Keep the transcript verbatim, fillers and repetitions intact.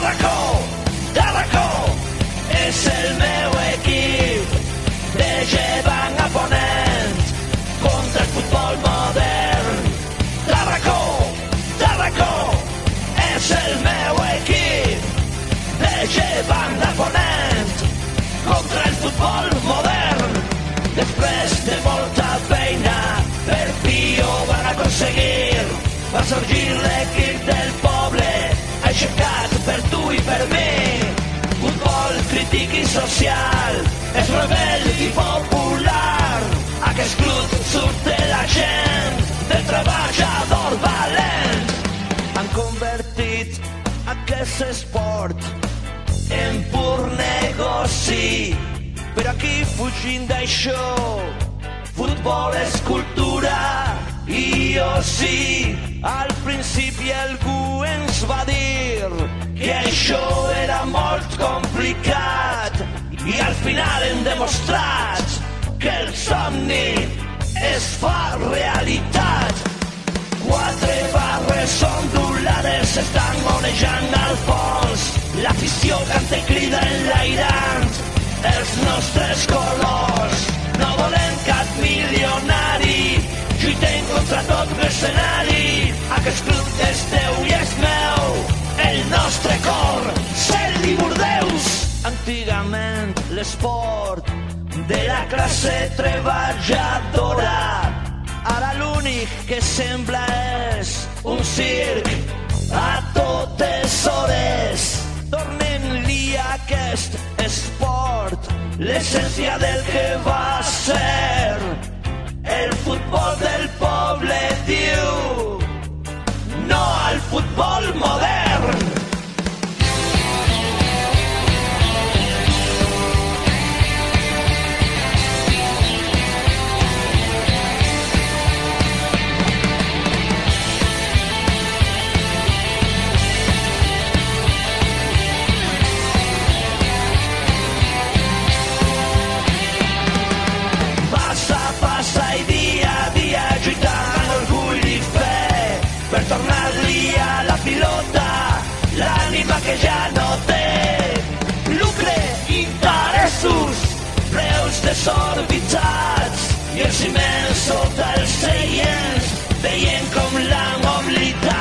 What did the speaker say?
Tarracó, Tarracó és el meu equip. De llevant a ponent contra el futbol modern. Tarracó, Tarracó és el meu equip. De llevant a ponent contra el futbol modern. Després de molta feina per fi ho van aconseguir. Va sorgir l'equip del poble, aixecat per tu i per mi. Futbol crític i social, és rebel i popular. Aquest club surt de la gent, del treballador valent. Han convertit aquest esport en pur negoci, però aquí fugint d'això, futbol és cultura i oci. Al principi algú ens va dir que això era molt complicat i al final hem demostrat que el somni es fa realitat. Quatre barres ondulades estan onejant al fons, l'afició canta i crida enlairant els nostres colors. No volem cap milionari, lluitem contra tot mercenari. Aquest club és teu i és meu, el nostre cor, cel i Bordeus. Antigament l'esport de la classe treballadora, ara l'únic que sembla és un circ a totes hores. Tornem-li a aquest esport l'essència del que va ser. El futbol del poble diu no al futbol modern. Tornar-li a la pilota l'ànima que ja no té. Lucre, interessos, preus desorbitats i els ciments sota els seients veient com la mobilitat